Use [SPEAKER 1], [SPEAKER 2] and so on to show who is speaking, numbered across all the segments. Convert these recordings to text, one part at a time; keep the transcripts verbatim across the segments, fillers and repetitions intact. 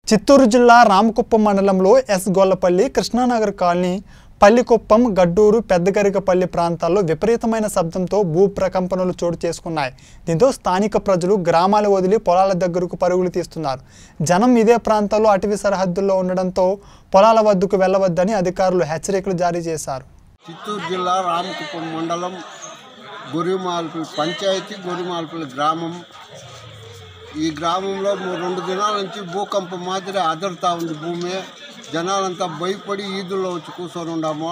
[SPEAKER 1] చిత్తూరు జిల్లా రామకుప్పం మండలంలో S Gollapalli Krishnanagar colony Pallikuppam Gaddur Peddagarikapalli ప్రాంతాల్లో విపరీతమైన శబ్దంతో భూ ప్రకంపనలు చోటు చేసుకున్నాయి. దీంతో స్థానిక ప్రజలు గ్రామాలు వదిలి పొలాల దగ్గరకు పరుగులు తీస్తున్నారు. జనం ఇదే ప్రాంతాల్లో అటవీ సరిహద్దుల్లో ఉండడంతో పొలాల వద్దకు వెళ్లవద్దని అధికారులు హెచ్చరికలు జారీ చేశారు.
[SPEAKER 2] చిత్తూరు జిల్లా రామకుప్పం మండలం గొరిమాల్పల్లి పంచాయతీ గొరిమాల్పల్లి గ్రామం. ఈ గ్రామంలో రెండు దినాల నుంచి భూకంపం మాదిరి అదరుతా ఉంది భూమి. జనాలంతా భయపడి ఈదుల్లో వచ్చి కూర్చొని ఉన్నాము.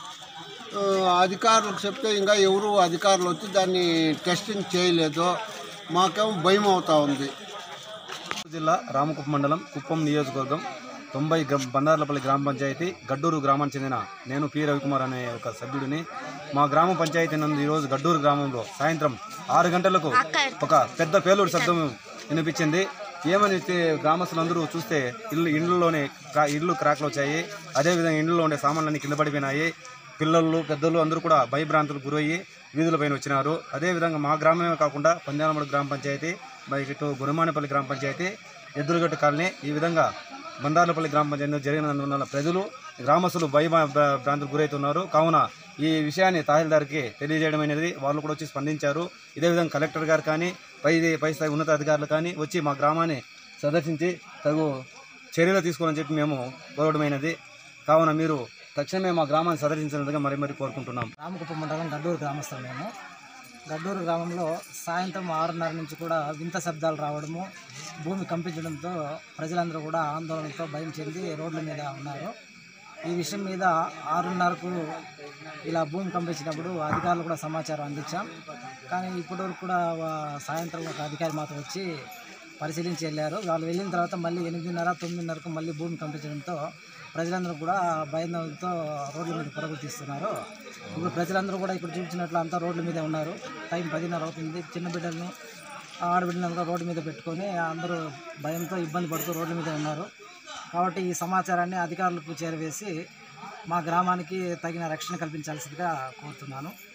[SPEAKER 2] అధికారులకు చెప్తే ఇంకా ఎవరు అధికారులు వచ్చి దాన్ని టెస్టింగ్ చేయలేదు. మాకేమో భయం అవుతా ఉంది.
[SPEAKER 3] జిల్లా రామకుప్పం మండలం కుప్పం నియోజకవర్గం తొంభై బండార్లపల్లి గ్రామ పంచాయతీ గడ్డూరు గ్రామానికి చెందిన నేను పి రవికుమార్ అనే ఒక సభ్యుడిని. మా గ్రామ పంచాయతీ నందు ఈరోజు గడ్డూరు గ్రామంలో సాయంత్రం ఆరు గంటలకు ఒక పెద్ద పేలుడు శబ్దం వినిపించింది. ఏమని గ్రామస్తులందరూ చూస్తే ఇల్లు ఇండ్లలోనే ఇళ్ళు క్రాక్లు వచ్చాయి. అదేవిధంగా ఇండ్లలో ఉండే సామాన్లన్నీ కింద పడిపోయినాయి. పిల్లలు పెద్దలు అందరూ కూడా భయభ్రాంతులకు గురయ్యి వీధులపైన వచ్చినారు. అదేవిధంగా మా గ్రామమే కాకుండా పందేలమూడి గ్రామ పంచాయతీ, ఇటు గురమానేపల్లి గ్రామ పంచాయతీ, ఎద్దులగట్టు కాలనీ, ఈ విధంగా బండార్లపల్లి గ్రామ పంచాయతీ జరిగినందువల్ల ప్రజలు గ్రామస్తులు భయ భ్రాంతులకు గురవుతున్నారు. కావున ఈ విషయాన్ని తహసీల్దార్కి తెలియజేయడం అనేది వాళ్ళు కూడా వచ్చి స్పందించారు. ఇదే విధంగా కలెక్టర్ గారు కానీ పై పై స్థాయి ఉన్నతాధికారులు కానీ వచ్చి మా గ్రామాన్ని సందర్శించి తగు చర్యలు తీసుకోవాలని చెప్పి మేము కోరడమైనది. కావున మీరు తక్షణమే మా గ్రామాన్ని సందర్శించినట్టుగా మరీ మరీ కోరుకుంటున్నాం.
[SPEAKER 4] రామకుప్పం మండలం గడ్డూరు గ్రామస్తులు మేము. గడ్డూరు గ్రామంలో సాయంత్రం ఆరున్నర నుంచి కూడా వింత శబ్దాలు రావడము, భూమి కంపించడంతో ప్రజలందరూ కూడా ఆందోళనతో భయం చెంది రోడ్ల మీద ఉన్నారు. ఈ విషయం మీద ఆరున్నరకు ఇలా భూమి కంపించినప్పుడు అధికారులు కూడా సమాచారం అందించాం. కానీ ఇప్పటివరకు కూడా సాయంత్రం ఒక అధికారి మాత్రం వచ్చి పరిశీలించి వెళ్ళారు. వాళ్ళు వెళ్ళిన తర్వాత మళ్ళీ ఎనిమిదిన్నర తొమ్మిదిన్నరకు మళ్ళీ భూమి కంపించడంతో ప్రజలందరూ కూడా భయంతో రోడ్ల మీద పరుగులు తీస్తున్నారు. ఇప్పుడు ప్రజలందరూ కూడా ఇక్కడ చూపించినట్లు అంతా రోడ్ల మీద ఉన్నారు. టైం పదిన్నర అవుతుంది. చిన్న బిడ్డలను ఆడబిడ్డలను కూడా రోడ్డు మీద పెట్టుకొని అందరూ భయంతో ఇబ్బంది పడుతూ రోడ్ల మీద ఉన్నారు. కాబట్టి ఈ సమాచారాన్ని అధికారులకు చేరవేసి మా గ్రామానికి తగిన రక్షణ కల్పించాల్సిందిగా కోరుతున్నాను.